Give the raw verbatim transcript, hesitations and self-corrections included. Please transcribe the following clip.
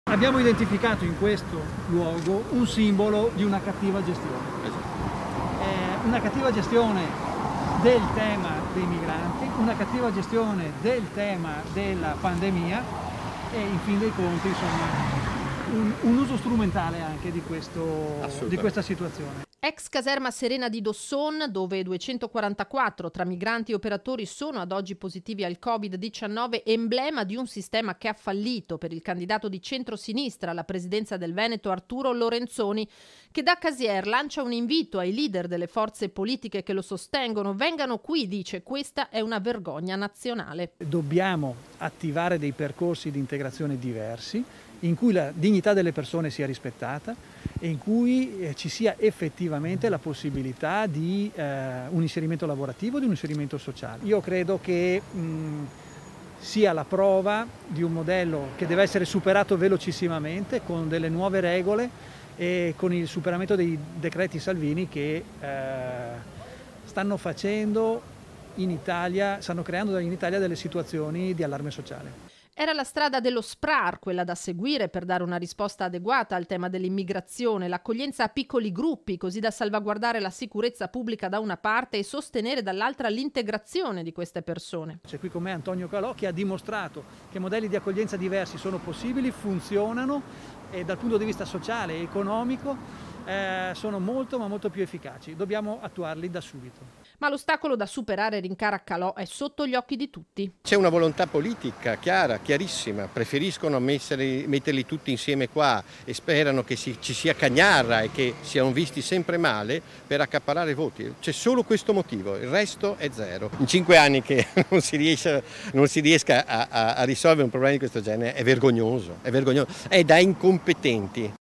Abbiamo identificato in questo luogo un simbolo di una cattiva gestione. Eh, una cattiva gestione del tema dei migranti, una cattiva gestione del tema della pandemia e in fin dei conti insomma un, un uso strumentale anche di, questo, di questa situazione. Ex caserma Serena di Dosson, dove duecentoquarantaquattro tra migranti e operatori sono ad oggi positivi al Covid diciannove, emblema di un sistema che ha fallito per il candidato di centrosinistra alla presidenza del Veneto Arturo Lorenzoni, che da Casier lancia un invito ai leader delle forze politiche che lo sostengono: vengano qui, dice, questa è una vergogna nazionale. Dobbiamo attivare dei percorsi di integrazione diversi, in cui la dignità delle persone sia rispettata e in cui eh, ci sia effettivamente la possibilità di eh, un inserimento lavorativo, di un inserimento sociale. Io credo che mh, sia la prova di un modello che deve essere superato velocissimamente con delle nuove regole e con il superamento dei decreti Salvini che eh, stanno facendo in Italia, stanno creando in Italia delle situazioni di allarme sociale. Era la strada dello S P R A R quella da seguire per dare una risposta adeguata al tema dell'immigrazione, l'accoglienza a piccoli gruppi, così da salvaguardare la sicurezza pubblica da una parte e sostenere dall'altra l'integrazione di queste persone. C'è qui con me Antonio Calò, che ha dimostrato che modelli di accoglienza diversi sono possibili, funzionano e dal punto di vista sociale e economico eh, sono molto ma molto più efficaci. Dobbiamo attuarli da subito. Ma l'ostacolo da superare, rincara Calò, è sotto gli occhi di tutti. C'è una volontà politica chiara, chiarissima, preferiscono metterli, metterli tutti insieme qua e sperano che si, ci sia cagnarra e che siano visti sempre male per accaparrare voti. C'è solo questo motivo, il resto è zero. In cinque anni che non si, riesce, non si riesca a, a, a risolvere un problema di questo genere è vergognoso, è vergognoso, è da incompetenti.